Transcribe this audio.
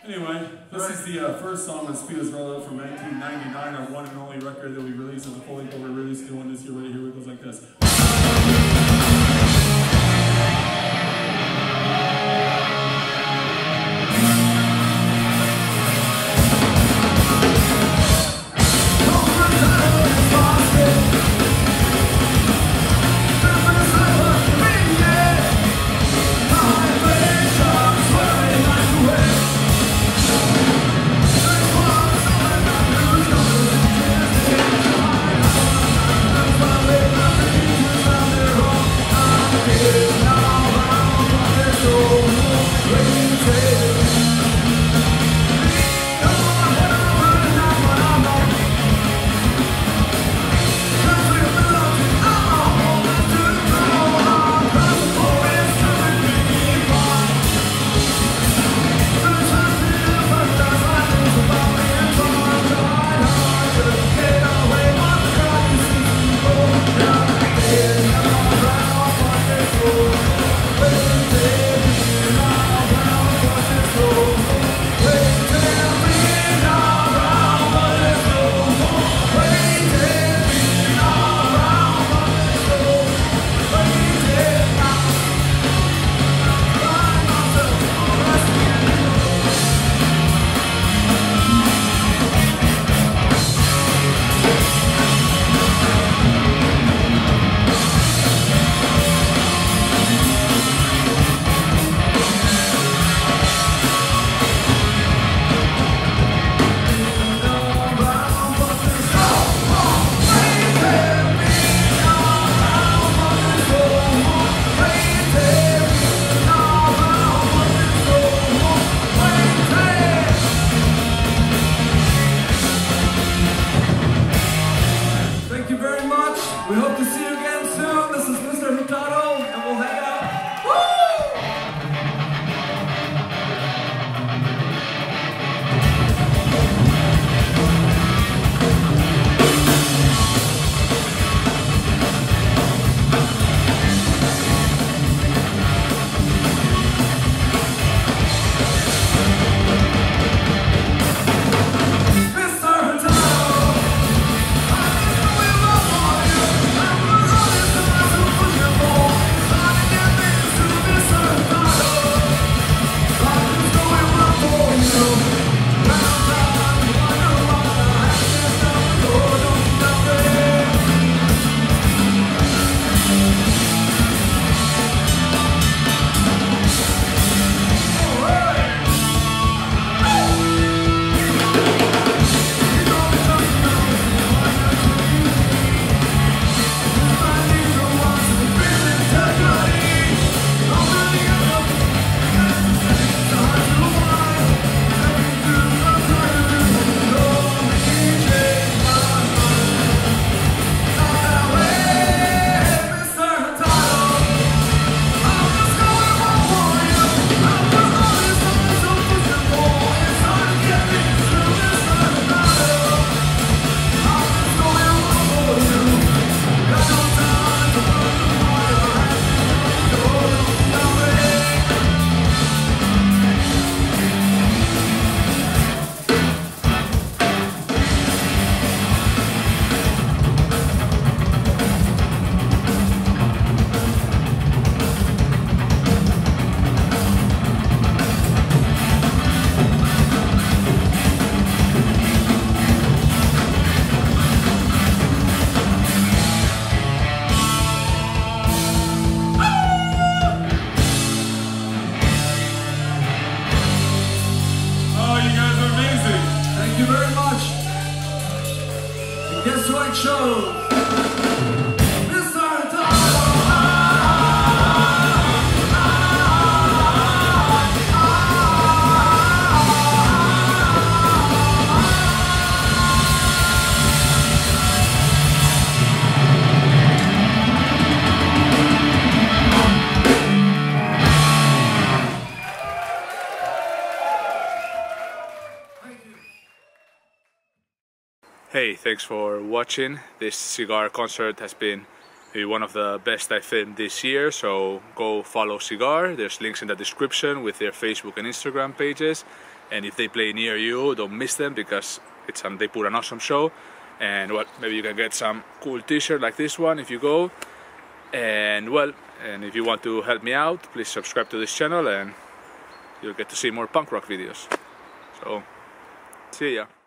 Anyway, this is the first song on Speed as Rollout from 1999, our one and only record that we released as a full-length over release. The one this year right here, it goes like this. We hope to see you again soon. This is Mr. Hurtado, and we'll hang out. Woo! Guess what show? Hey, thanks for watching. This Cigar concert has been one of the best I filmed this year, so go follow Cigar. There's links in the description with their Facebook and Instagram pages. and if they play near you, don't miss them, because they put an awesome show. And well, maybe you can get some cool t-shirt like this one if you go. And well, and if you want to help me out, please subscribe to this channel and you'll get to see more punk rock videos. So, see ya.